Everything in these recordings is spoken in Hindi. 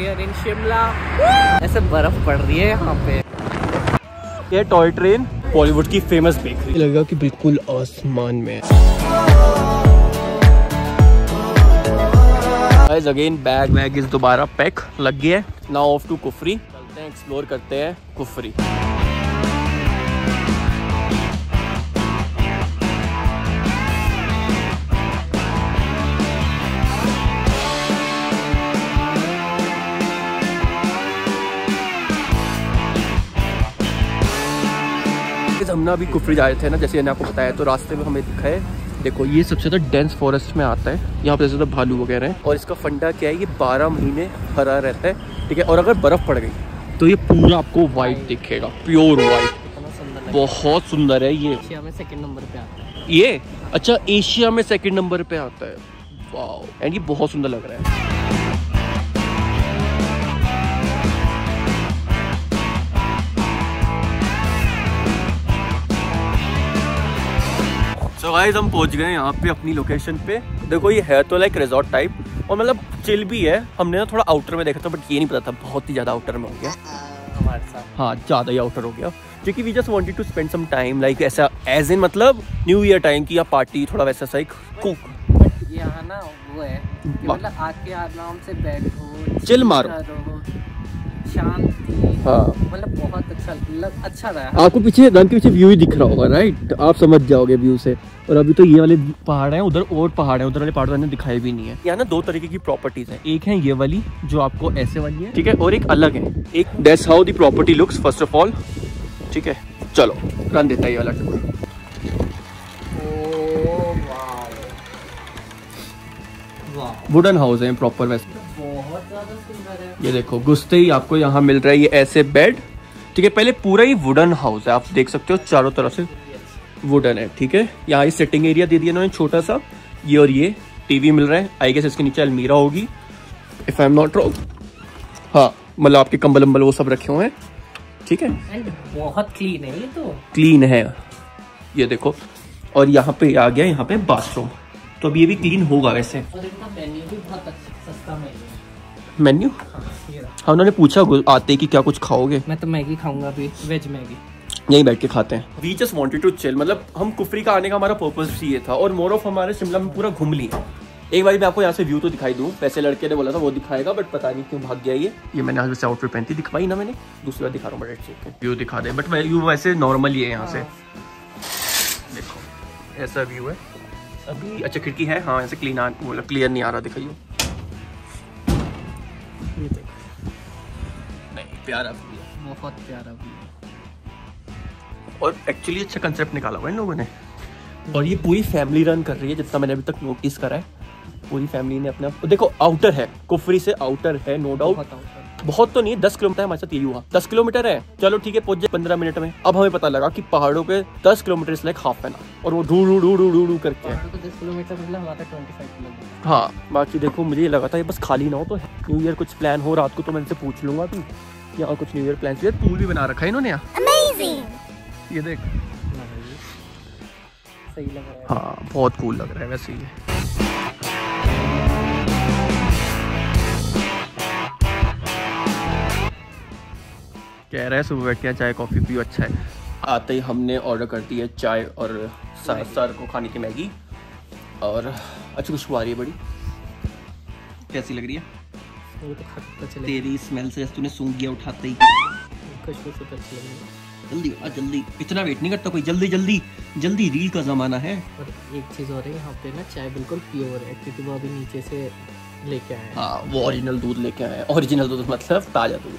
are in Shimla. ऐसे बर्फ पड़ रही है यहाँ पे। ये टॉय ट्रेन बॉलीवुड की फेमस बेकरी लगा कि बिल्कुल आसमान में। गाइस अगेन बैग इस दोबारा पैक लग गया है। नाउ ऑफ टू कुफरी, चलते हैं एक्सप्लोर करते हैं कुफरी। हम ना अभी कुफरी जा रहे थे ना, जैसे मैंने आपको बताया, तो रास्ते में हमें दिखा है, देखो ये सबसे ज़्यादा डेंस फॉरेस्ट में आता है। यहाँ पे ज़्यादा भालू वगैरह हैं और इसका फंडा क्या है, ये 12 महीने हरा रहता है, ठीक है। और अगर बर्फ़ पड़ गई तो ये पूरा आपको वाइट दिखेगा, प्योर वाइट। बहुत सुंदर है ये। एशिया में सेकंड नंबर पे आता है ये। अच्छा, एशिया में सेकंड नंबर पे आता है, वाह। एंड ये बहुत सुंदर लग रहा है। तो गाइस हम पहुंच गए यहाँ पे अपनी लोकेशन पे। देखो ये है तो लाइक रिजॉर्ट टाइप और मतलब चिल भी है। हमने ना थोड़ा आउटर में देखा था, बट ये नहीं पता था बहुत ही ज़्यादा आउटर में हो गया हमारे साथ। हाँ, ज़्यादा ही आउटर हो गया, क्योंकि we just wanted to spend some time like ऐसा एज इन मतलब न्यू ईयर टाइम की या पार्टी, थोड़ा वैसा सा एक कुक। यहाँ ना वो है कि मतलब आके आराम से बैठो, चिल मारो, शांति। हाँ मतलब बहुत अच्छा रहा। आपको पीछे रन के पीछे व्यू ही दिख रहा होगा, राइट? आप समझ जाओगे व्यू से। और अभी तो ये वाले पहाड़ हैं, उधर और पहाड़ हैं, उधर वाले पहाड़ मैंने दिखाए भी नहीं है। यहाँ ना दो तरीके की प्रॉपर्टीज हैं, एक है ये वाली जो आपको ऐसे वाली है, ठीक है, और एक अलग है। एक that's how the property looks first of all, ठीक है। चलो रन देता है ये वाला टूर। वुडन हाउस है प्रॉपर, वैसे बहुत ज्यादा सुंदर है। ये देखो घुसते ही आपको यहाँ मिल रहा है ये ऐसे बेड, ठीक है। पहले पूरा ही वुडन हाउस है, आप देख सकते हो चारों तरफ से वुडन है, ठीक है। यहाँ ये सिटिंग एरिया दे दिया इन्होंने छोटा सा, ये और ये टीवी मिल रहा है। आई गेस इसके नीचे अलमीरा होगी, if I am not wrong. हाँ, मतलब आपके कंबल अम्बल वो सब रखे हुए हैं, ठीक है। एंड बहुत क्लीन है, ये तो क्लीन है, ये देखो। और यहाँ पे आ गया यहाँ पे बाथरूम, तो अब ये भी क्लीन होगा वैसे। और इनका मेन्यू भी बहुत सस्ता मेन्यू। हाँ, उन्होंने पूछा आते कि क्या कुछ खाओगे। मैं तो मैगी खाऊंगा अभी, वेज मैगी। यहीं बैठ के खाते हैं। We just wanted to chill, मतलब हम कुफरी का आने का हमारा पर्पस भी ये था। और मोर ऑफ हमारे शिमला में पूरा घूम लिया। एक बार मैं आपको यहाँ से व्यू तो दिखाई दूँ, वैसे लड़के ने बोला था वो दिखाएगा, बट पता नहीं क्यों भाग गया ये मैंने यहाँ से आउटफिट पहनती दिखवाई ना मैंने, दूसरी बार दिखा रहा हूँ, बट व्यू दिखा दे। बट व्यू वैसे नॉर्मल ही है यहाँ से, देखो ऐसा व्यू है अभी। अच्छा खिड़की है, हाँ ऐसे क्लियर नहीं आ रहा, दिखाइए। नहीं, प्यारा व्यू है, बहुत प्यारा व्यू। और एक्चुअली अच्छा कंसेप्ट निकाला हुआ है इन लोगों ने। और ये पूरी फैमिली रन कर रही है, जितना मैंने अभी तक नोटिस करा है। पूरी फैमिली ने अपने आप, देखो आउटर है, कुफरी से आउटर है, नो डाउट। बहुत तो नहीं है, 10 किलोमीटर हमारे साथ यही हुआ, 10 किलोमीटर है। चलो ठीक है, पहुंच जाए 15 मिनट में। अब हमें पता लगा कि पहाड़ों के 10 kilometre like half an hour, और वो ढू करके है। 10 किलोमीटर मतलब हमारा 25 किलोमीटर। हाँ, बाकी देखो मुझे ये लगा था ये बस खाली ना हो, तो न्यू ईयर कुछ प्लान हो रात को तो मैं इनसे पूछ लूंगा कि यहाँ कुछ न्यू ईयर प्लान। पूल भी बना रखा है इन्होंने यहाँ, ये देख, सही लग रहा है। हाँ बहुत कूल लग रहा है वैसे ये। कह रहा है सुबह बैठ के चाय कॉफ़ी पियो, अच्छा है। आते ही हमने ऑर्डर कर दी है चाय और सर को खाने की मैगी। और अच्छी खुशबू आ रही है बड़ी। कैसी लग रही है? वो तो खट्टा चलेगा। तेरी स्मेल से तूने सूंघ गया उठाते ही। खुशबू से अच्छी लग रही है। जल्दी आ, जल्दी, इतना वेट नहीं करता कोई, जल्दी जल्दी जल्दी, रील का ज़माना है। और एक चीज़ और है, यहाँ पे ना चाय बिल्कुल प्योर है, क्योंकि वो अभी नीचे से लेके आए हैं। हाँ, वो ओरिजिनल दूध लेके आए हैं। ओरिजिनल दूध मतलब ताज़ा दूध।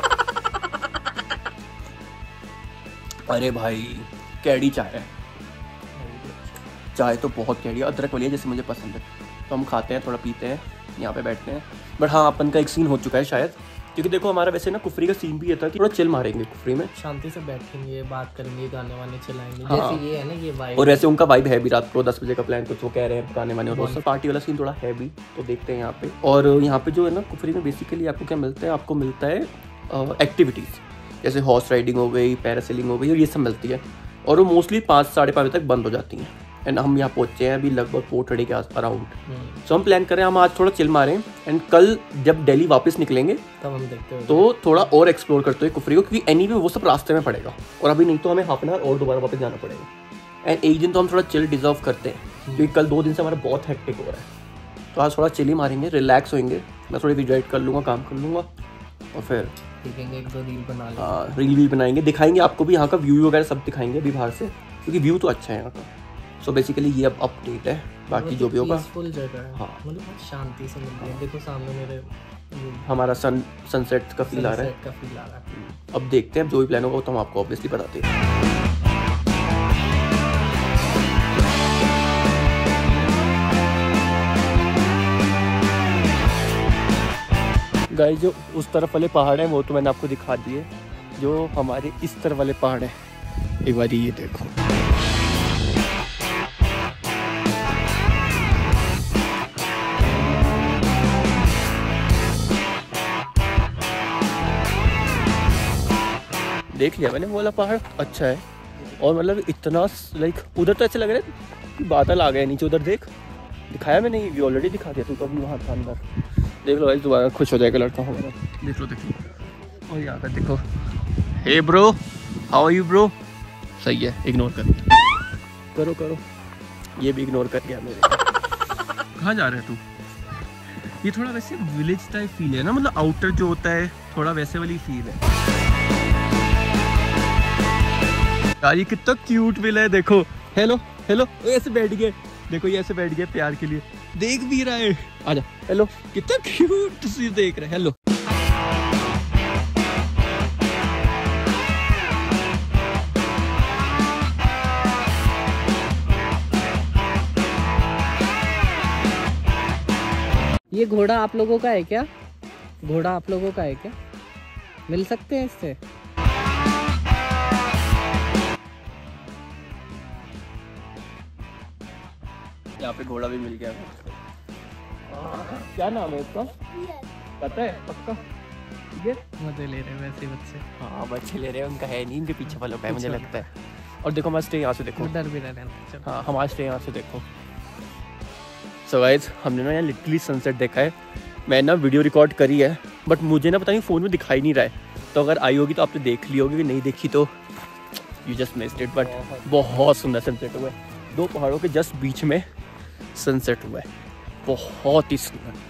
अरे भाई कैडी चाय है, चाय तो बहुत कैडी, अदरक वाली है जैसे मुझे पसंद है। तो हम खाते हैं, थोड़ा पीते हैं, यहाँ पे बैठते हैं। बट हाँ, अपन का एक सीन हो चुका है शायद, क्योंकि देखो हमारा वैसे ना कुफरी का सीन भी ये था कि थोड़ा चिल मारेंगे कुफरी में, शांति से बैठेंगे, बात करेंगे, गाने वाने चलाएंगे। हाँ। जैसे ये है ना, ये वाइब। और वैसे उनका वाइब है भी, रात को 10 बजे का प्लान कुछ वो कह रहे हैं, गाने वाने और सब पार्टी वाला सीन थोड़ा है भी, तो देखते हैं यहाँ पे। और यहाँ पे जो है ना कुफरी में बेसिकली आपको क्या मिलता है, आपको मिलता है एक्टिविटीज़, जैसे हॉर्स राइडिंग हो गई, पैरासेलिंग हो गई, और ये सब मिलती है। और वो मोस्टली 5 साढ़े 5 बजे तक बंद हो जाती हैं, एंड हम यहाँ पहुंचे हैं अभी लगभग 4:30 के आस अराउंड। सो हम प्लान कर रहे हैं हम आज थोड़ा चिल मारें एंड कल जब दिल्ली वापस निकलेंगे तब हम देखते हैं तो थोड़ा और एक्सप्लोर करते हुए कुफरी को, क्योंकि एनीवे वो सब रास्ते में पड़ेगा और अभी नहीं तो हमें हाफ एन आवर और दोबारा वापस जाना पड़ेगा। एंड एक दिन तो हम थोड़ा चिल डिजर्व करते हैं क्योंकि कल 2 दिन से हमारा बहुत हेक्टिक हो रहा है। तो आज थोड़ा चिल ही मारेंगे, रिलैक्स होंगे, मैं थोड़ी वीडियो एडिट कर लूँगा, काम कर लूँगा और फिर देखेंगे 1-2 रील बना लेंगे। हाँ रील भी बनाएंगे, दिखाएंगे आपको भी यहाँ का व्यू वगैरह सब दिखाएंगे अभी बाहर से, क्योंकि व्यू तो अच्छा है यहाँ का। सो बेसिकली ये अब अपडेट है, बाकी जो भी होगा। पीसफुल जगह है, हाँ मतलब बहुत शांति से मिलती है। देखो सामने मेरे हमारा सनसेट का फील आ रहा है। अब देखते हैं जो भी प्लान होगा तो हम आपको ऑब्वियसली बताते हैं। गाइस जो उस तरफ वाले पहाड़ हैं वो तो मैंने आपको दिखा दिए, जो हमारे इस तरफ वाले पहाड़ हैं एक बार ये देखो। देख लिया मैंने, वो वाला पहाड़ अच्छा है और मतलब इतना लाइक उधर तो ऐसे लग रहा है कि बादल आ गए नीचे। उधर देख, दिखाया मैंने, ये ऑलरेडी दिखा दिया, तू तो अभी वहाँ था अंदर। देख लो भाई दोबारा खुश हो जाएगा लड़का हमारा। देख लो देख लो, और यहाँ पे देखो, hey bro how are you bro. सही है, इग्नोर करो करो, ये भी इग्नोर कर गया मेरे। कहाँ जा रहे है तू? ये थोड़ा वैसे विलेज टाइप फील है ना, मतलब आउटर जो होता है थोड़ा वैसे वाली फील है यार। ये कितना क्यूट विल है, देखो। हेलो हेलो, ऐसे बैठ गए, देखो ये ऐसे बैठ गए प्यार के लिए, देख भी रहा है। आजा, हेलो, कितना क्यूट सी देख रहे हैं। हेलो ये घोड़ा आप लोगों का है क्या? घोड़ा आप लोगों का है क्या? मिल सकते हैं इससे? यहाँ पे घोड़ा भी मिल गया। क्या नाम है इसका, पता है पक्का? ये मजे ले रहे हैं वैसे बच्चे। हाँ बच्चे ले रहे हैं, उनका है नहीं, उनके पीछे वालों का है मुझे लगता है। और देखो हमारा स्टे यहाँ से देखो, डर भी रहे हैं। हाँ हमारा स्टे यहाँ से देखो। सो गाइस हमने ना यहाँ लिटरली सनसेट देखा है। मैंने ना वीडियो रिकॉर्ड करी है बट मुझे ना पता नहीं फ़ोन में दिखाई नहीं रहा है, तो अगर आई होगी तो आपने देख ली होगी, कि नहीं देखी तो you just missed it. But बहुत सुंदर सनसेट हुआ है, 2 पहाड़ों के जस्ट बीच में सनसेट हुआ है, बहुत ही सुंदर।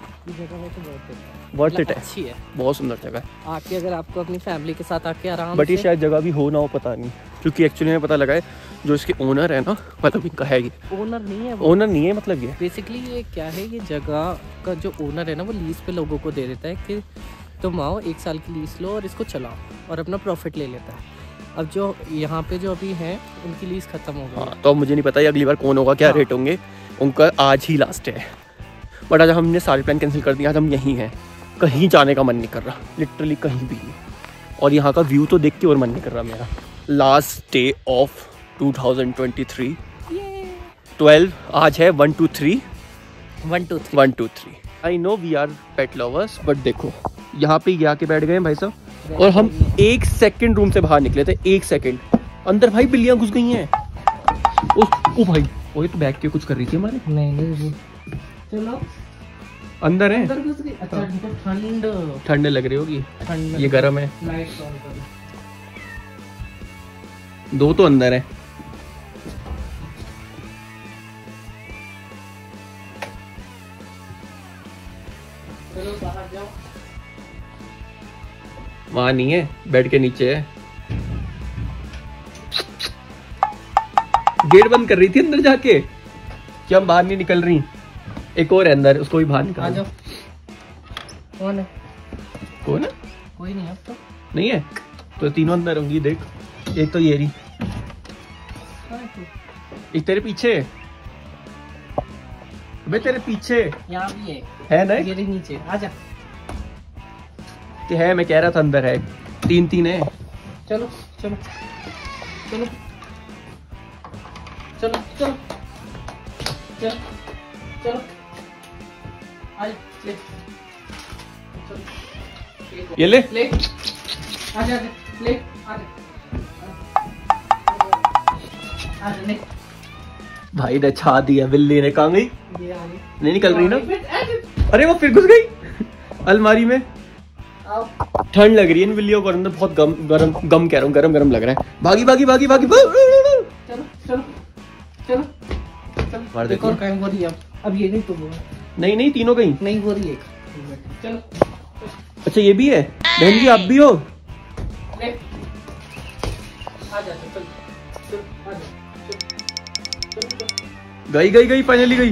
वर्थ इट है, अच्छी है, बहुत सुंदर जगह है। आके अगर आपको अपनी फैमिली के साथ आके आराम बट ये शायद जगह भी हो ना हो पता नहीं, क्योंकि एक्चुअली में पता लगा है जो इसके ओनर है ना, मतलब इनका है ये ओनर नहीं है, ओनर नहीं है, मतलब ये बेसिकली ये क्या है, ये जगह का जो ओनर है ना वो लीज पे लोगों को दे देता है कि तुम आओ 1 साल की लीज लो और इसको चलाओ, और अपना प्रॉफिट ले लेता है। अब जो यहाँ पे जो अभी है उनकी लीज खत्म हो गई। हाँ, तो मुझे नहीं पता अगली बार कौन होगा, क्या रेट होंगे उनका, आज ही लास्ट है। बट आज हमने सारे प्लान कैंसिल कर दिया, आज हम यहीं हैं, कहीं जाने का मन नहीं कर रहा, लिटरली कहीं भी नहीं। और यहाँ का व्यू तो देख के और मन नहीं कर रहा मेरा। लास्ट डे ऑफ 2023 12, आज है 1 2 3। I know we are pet lovers, but देखो यहाँ पे आके बैठ गए हैं भाई साहब, और हम 1 सेकंड रूम से बाहर निकले थे, 1 सेकंड अंदर भाई बिल्लियां घुस गई हैं। ओ भाई, वो तो बैठ के कुछ कर रही थी हमारे। नहीं चलो अंदर है, अंदर घुस गई। अच्छा ठंड लग रही होगी, ठंड, ये गर्म है। लाइट ऑन करो। 2 तो अंदर है। चलो बाहर जाओ। वहां नहीं है, बेड के नीचे है। गेट बंद कर रही थी अंदर जाके, कि हम बाहर नहीं निकल रही। एक और है अंदर, उसको भी बाहर निकाल। आ जाओ। कौन है? कौन है? कोई नहीं, अब तो नहीं है, तो तीनों अंदर होंगी। देख, एक तो ये रही, एक तेरे पीछे, अबे तेरे पीछे यहाँ भी है ना, ये नीचे। आजा, कि है, मैं कह रहा था अंदर है। 3 है। चलो चलो चलो चलो चलो चलो चलो, आज ले चलो, ये ले ले, आजा ले, आजा ले, भाई ने छा दिया बिल्ली ने। कहाँ गई? ये आ गई। नहीं निकल रही ना? अरे वो फिर घुस गई अलमारी में। ठंड लग रही है इन बिल्लियों को अंदर, बहुत गरम कह रहा हूँ, गरम लग रहा है। भागी भागी भागी भागी चलो चलो चलो मार देखो और कायम हो रही है। अब ये नहीं तुम नहीं तीनों कहीं नहीं हो रही है। चलो अच्छा ये भी है बहन जी, आप भी हो? ले आ जा चल चल आ जा गई फाइनली गई।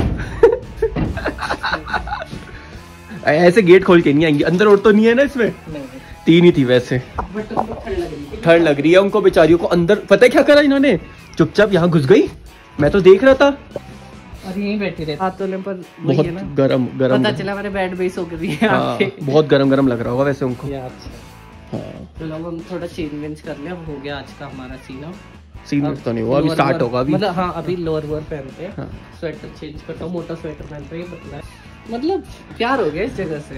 ऐसे गेट खोल के नहीं आएंगी अंदर, और तो नहीं है ना इसमें? नहीं 3 ही थी वैसे। बट तुमको ठंड लग रही है उनको बेचारियों को अंदर। पता है क्या करा इन्होंने? चुपचाप यहाँ घुस गई, मैं तो देख रहा था। और यहीं बैठी रहती हाथों ने, पर बहुत गरम पता चला हमारे बेड बेस हो गई है। हाँ, बहुत गरम लग रहा होगा वैसे उनको। हाँ चलो हम थोड़ा चेंज कर ले। अब हो गया आज का हमारा सीन तो नहीं हुआ, अभी स्टार्ट होगा अभी। मतलब हाँ अभी लोअर वोअर पहनते हैं, स्वेटर चेंज करता हूँ, मोटा स्वेटर पहनते हैं, पतला है। मतलब प्यार हो गया इस जगह से।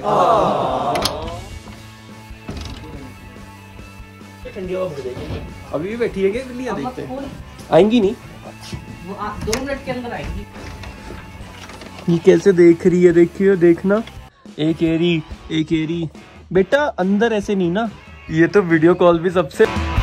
अभी भी बैठी है क्या बिल्लियां? देखते हैं आएंगी नहीं, वो 2 मिनट के अंदर आएंगी। ये कैसे देख रही है, देखिए देखना। एक एरी बेटा अंदर ऐसे नहीं ना, ये तो वीडियो कॉल भी सबसे